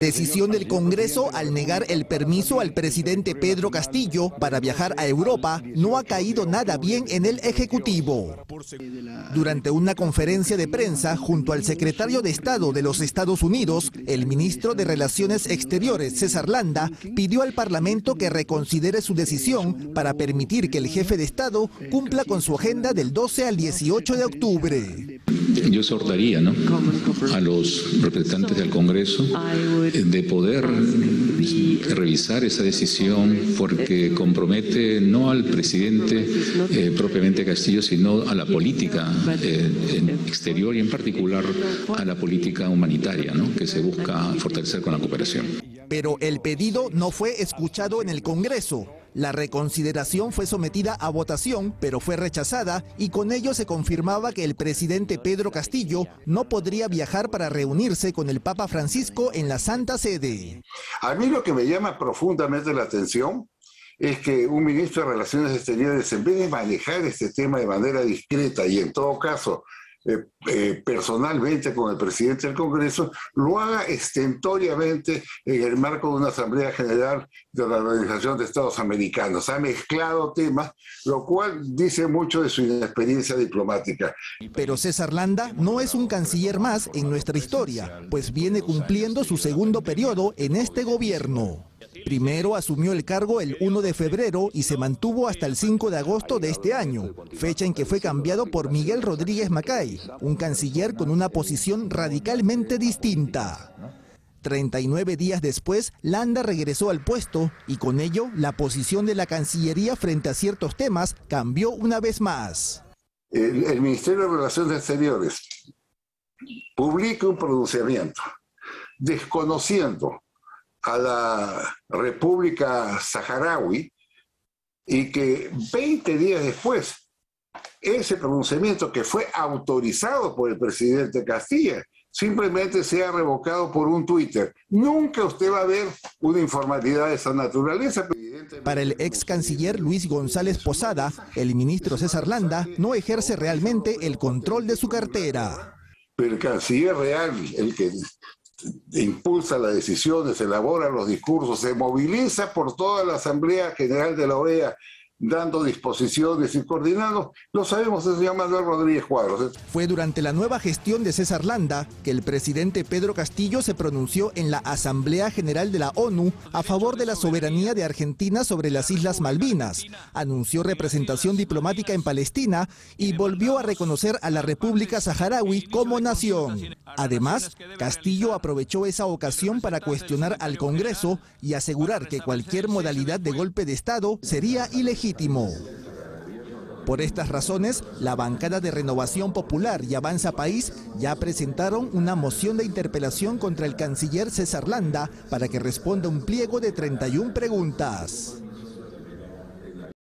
Decisión del Congreso al negar el permiso al presidente Pedro Castillo para viajar a Europa no ha caído nada bien en el Ejecutivo. Durante una conferencia de prensa junto al secretario de Estado de los Estados Unidos, el ministro de Relaciones Exteriores, César Landa, pidió al Parlamento que reconsidere su decisión para permitir que el jefe de Estado cumpla con su agenda del 12 al 18 de octubre. Yo exhortaría, ¿no?, a los representantes del Congreso de poder revisar esa decisión, porque compromete no al presidente propiamente Castillo, sino a la política exterior y en particular a la política humanitaria, ¿no?, que se busca fortalecer con la cooperación. Pero el pedido no fue escuchado en el Congreso. La reconsideración fue sometida a votación, pero fue rechazada y con ello se confirmaba que el presidente Pedro Castillo no podría viajar para reunirse con el Papa Francisco en la Santa Sede. A mí lo que me llama profundamente la atención es que un ministro de Relaciones Exteriores, en vez de manejar este tema de manera discreta y en todo caso personalmente con el presidente del Congreso, lo haga estentoriamente en el marco de una Asamblea General de la Organización de Estados Americanos. Ha mezclado temas, lo cual dice mucho de su inexperiencia diplomática. Pero César Landa no es un canciller más en nuestra historia, pues viene cumpliendo su segundo periodo en este gobierno. Primero asumió el cargo el 1 de febrero y se mantuvo hasta el 5 de agosto de este año, fecha en que fue cambiado por Miguel Rodríguez Macay, un canciller con una posición radicalmente distinta. 39 días después, Landa regresó al puesto y con ello la posición de la Cancillería frente a ciertos temas cambió una vez más. El Ministerio de Relaciones Exteriores publica un pronunciamiento desconociendo a la República Saharaui y que 20 días después ese pronunciamiento, que fue autorizado por el presidente Castillo, simplemente sea revocado por un Twitter. Nunca usted va a ver una informalidad de esa naturaleza. Para el ex canciller Luis González Posada, el ministro César Landa no ejerce realmente el control de su cartera. Pero el canciller real, el que impulsa las decisiones, elabora los discursos, se moviliza por toda la Asamblea General de la OEA, dando disposiciones y coordinando, lo sabemos, se llama Manuel Rodríguez Cuadros. Fue durante la nueva gestión de César Landa que el presidente Pedro Castillo se pronunció en la Asamblea General de la ONU a favor de la soberanía de Argentina sobre las Islas Malvinas, anunció representación diplomática en Palestina y volvió a reconocer a la República Saharaui como nación. Además, Castillo aprovechó esa ocasión para cuestionar al Congreso y asegurar que cualquier modalidad de golpe de Estado sería ilegítima. Por estas razones, la bancada de Renovación Popular y Avanza País ya presentaron una moción de interpelación contra el canciller César Landa para que responda un pliego de 31 preguntas.